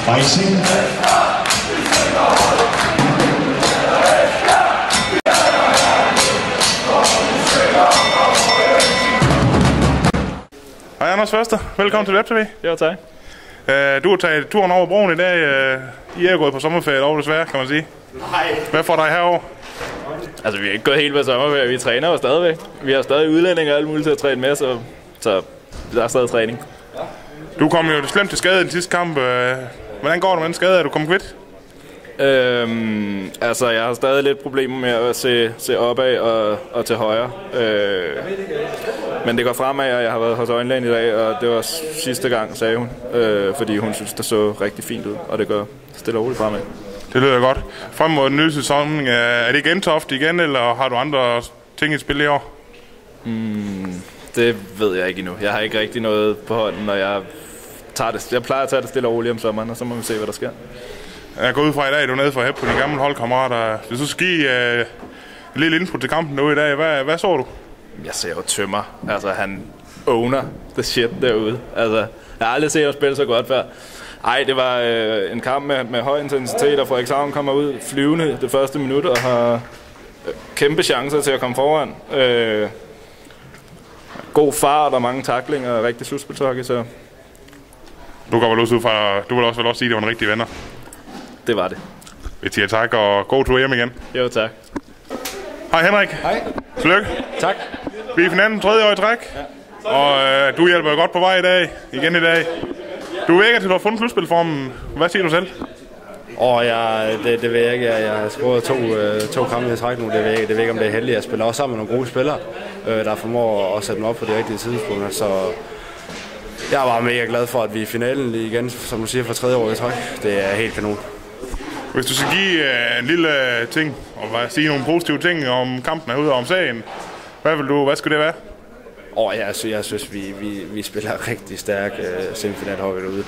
Fighting. Hej Anders Første, velkommen til WebTV. Jo, tak. Du har taget turen over broen i dag. I er gået på sommerferie over desværre, kan man sige. Nej. Hvad får dig herover? Altså, vi er ikke gået helt på sommerferie. Vi træner jo stadigvæk. Vi har stadig udlændinge og alt muligt til at træne med, så der er stadig træning. Du kom jo slemt til skade i den sidste kamp. Hvordan går det med den skade? Er du kommet kvidt? Altså, jeg har stadig lidt problemer med at se opad og til højre. Men det går fremad, og jeg har været hos øjenlægen i dag, og det var sidste gang, sagde hun. Fordi hun synes, det så rigtig fint ud, og det går stille og roligt fremad. Det lyder godt. Frem mod den nye sæson, er det Gentofte igen, eller har du andre ting i spil i år? Det ved jeg ikke endnu. Jeg har ikke rigtig noget på hånden, og jeg plejer at tage det stille og roligt om sommeren, og så må vi se, hvad der sker. Jeg går ud fra i dag, du er nede for at hæppe på dine gamle holdkammerater. Hvis du skal give et lille input til kampen derude i dag, hvad så du? Jeg ser jo tømmer. Altså, han owner the shit derude. Altså, jeg har aldrig set ham spille så godt før. Ej, det var en kamp med høj intensitet, og Frederikshavn kommer ud flyvende det første minut, og har kæmpe chancer til at komme foran. God fart og mange tacklinger og rigtig slutspilshockey, så... Du går vel også ud fra, du vil også sige, at det var en rigtig venner. Det var det. Vi siger tak, og god tur hjem igen. Jo, tak. Hej Henrik. Hej. Tillykke. Tak. Vi er i finalen 3. år i træk, ja. Og du hjælper jo godt på vej i dag, igen i dag. Du virker til, at du har fundet slutspilformen. Hvad siger du selv? Det ved jeg ikke. Jeg har scoret to kampe i træk nu. Det ved jeg ikke, om det er heldigt. Jeg spiller også sammen med nogle gode spillere, der formår at sætte dem op på de rigtige tidspunkter. Så jeg var mega glad for, at vi er i finalen igen, som du siger, for 3. år i træk. Det er helt kanon. Hvis du skal give en lille ting, og sige nogle positive ting om kampen herude og om sagen, hvad skulle det være? Jeg synes, vi spiller rigtig stærk semifinalhockey derude.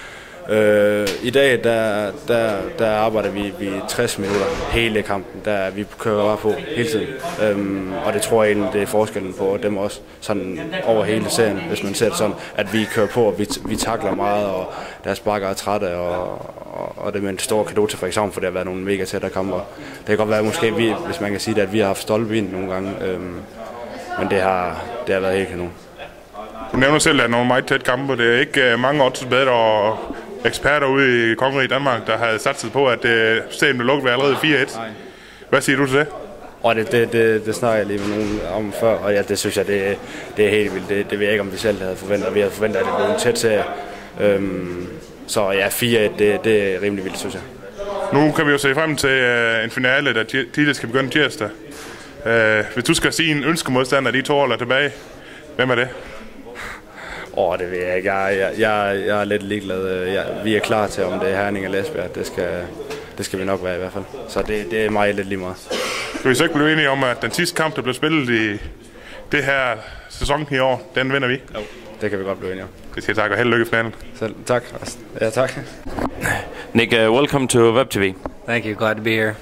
I dag der arbejder vi 60 minutter hele kampen, der vi kører bare på hele tiden. Og det tror jeg egentlig, det er forskellen på dem også, sådan over hele serien, hvis man ser det sådan, at vi kører på, og vi takler meget, og deres bakker er trætte, og det er en stor cadeau til Frederikshavn, for det har været nogle mega tætte kampe. Det kan godt være måske, hvis man kan sige det, at vi har haft stolpevind nogle gange, men det har været helt kanon. Du nævner selv, at det er nogle meget tætte kampe. Det er ikke mange oddsbedre og eksperter ude i Kongeriget Danmark, der havde satset på, at serien blev lukket ved allerede 4-1. Hvad siger du til det? Og det snakker jeg lige med nogen om før, og ja, det synes jeg, det er helt vildt. Det ved jeg ikke, om vi selv havde forventet. Vi havde forventet, at det blev en tæt serie. Så ja, 4-1, det er rimelig vildt, synes jeg. Nu kan vi jo se frem til en finale, der tidligere skal begynde tirsdag. Hvis du skal sige en ønskemodstander, de 2 år tilbage, hvem er det? Det ved jeg ikke. Jeg er lidt ligeglad. Vi er klar til, om det er Herning eller Esbjerg. Det skal vi nok være i hvert fald. Så det er mig lidt lige meget. Kan vi så ikke blive enige om, at den sidste kamp, der blev spillet i det her sæson i år, den vinder vi? Jo, det kan vi godt blive enige om. Det siger tak, og held og lykke i finalen. Selv tak. Ja, tak. Nick, welcome to WebTV. Thank you. Glad to be here.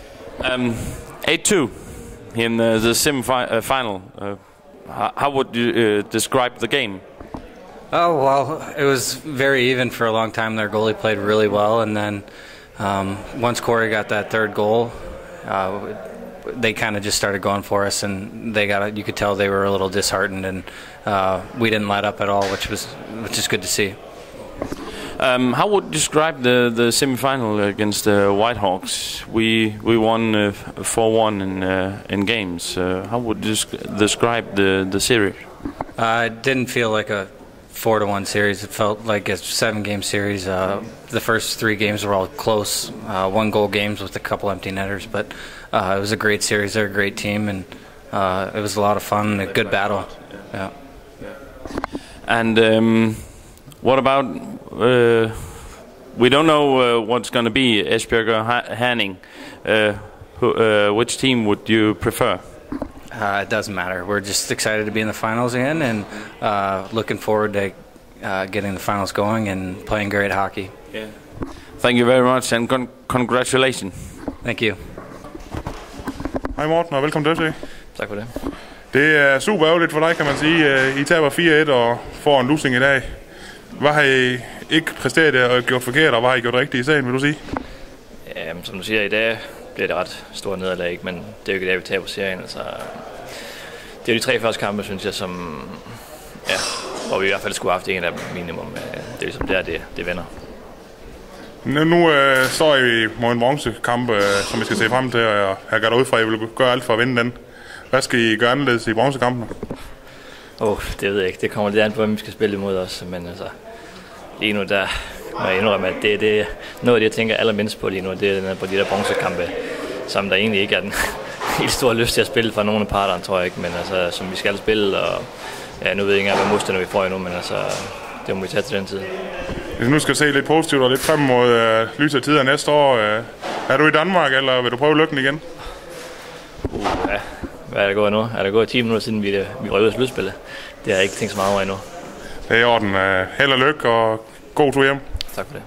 8-2 in the semi-final. How would you describe the game? Oh, well, it was very even for a long time. Their goalie played really well, and then once Corey got that third goal, they kind of just started going for us, and you could tell they were a little disheartened, and we didn't let up at all, which is good to see. How would you describe the semi-final against the Whitehawks? We won 4-1 in games. How would you describe the series? It didn't feel like a 4-1 series. It felt like a 7-game series. The first 3 games were all close, 1-goal games with a couple empty netters, but it was a great series. They're a great team, and it was a lot of fun, a good battle. Yeah. And what about, we don't know what's going to be Esbjerg or Herning. Which team would you prefer? It doesn't matter. We're just excited to be in the finals again, and looking forward to getting the finals going and playing great hockey. Yeah. Thank you very much, and congratulations. Thank you. Hej Morten, og velkommen til. Tak for det. Det er super ærgerligt for dig, kan man sige. I taber 4-1 og får en losing i dag. Hvad har I ikke præsteret og gjort forkert, og hvad har I gjort rigtigt i sagen, vil du sige? Ja, som du siger, i dag bliver det ret stort nederlag, men det er jo ikke det, vi tager på serien. Altså, det er jo de 3 første kampe, synes jeg, som, ja, hvor vi i hvert fald skulle have haft en af dem minimum. Det er ligesom der, det vender. Nu står I mod en bronzekamp, som vi skal se frem til, og jeg går derud fra, at I vil gøre alt for at vinde den. Hvad skal I gøre anderledes i bronzekampen? Det ved jeg ikke. Det kommer lidt an på, hvem vi skal spille imod os. Men altså, lige nu, der må jeg indrømme, at det er noget af det, jeg tænker allermindst på lige nu. Det er på de der bronzekampe, som der egentlig ikke er den helt store lyst til at spille fra nogle af parterne, tror jeg ikke. Men altså, som vi skal spille, og ja, nu ved jeg ikke engang, hvad modstander vi får endnu, men altså, det må vi tage til den tid. Hvis nu skal se lidt positivt og lidt frem mod lyse tider næste år, er du i Danmark, eller vil du prøve lykken igen? Ja. Hvad er der gået nu? Er der gået 10 minutter siden vi røg ud af slutspillet? Det har jeg ikke tænkt så meget over endnu. Det er i orden. Held og lykke og god tur hjem. Tak for det.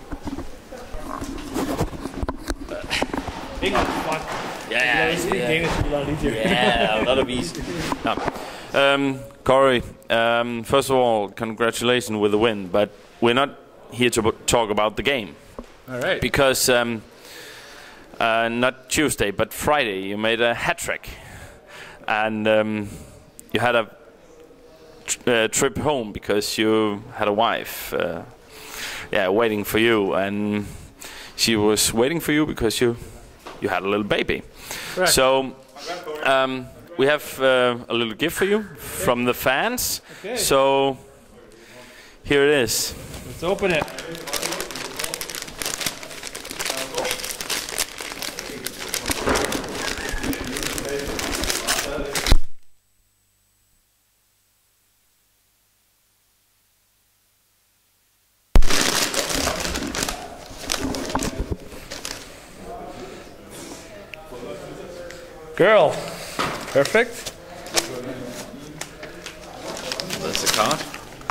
Corey, first of all, congratulations with the win, but we're not here to talk about the game. All right. Because not Tuesday, but Friday, you made a hat-trick. And you had a trip home because you had a wife, waiting for you, and she was waiting for you because you had a little baby. Correct. So we have a little gift for you from the fans. Okay. So here it is. Let's open it. Girl. Perfect. That's the card.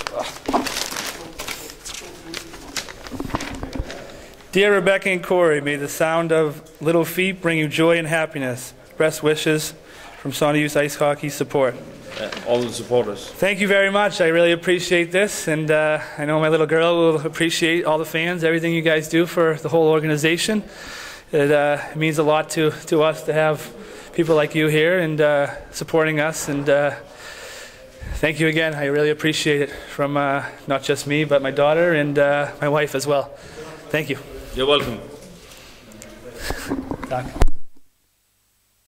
Dear Rebecca and Corey, may the sound of little feet bring you joy and happiness. Best wishes from Sauna Youth Ice Hockey Support. All the supporters. Thank you very much. I really appreciate this, and I know my little girl will appreciate all the fans, everything you guys do for the whole organization. It means a lot to us to have people like you here and supporting us, and thank you again. I really appreciate it from not just me, but my daughter and my wife as well. Thank you. You're welcome. Tak.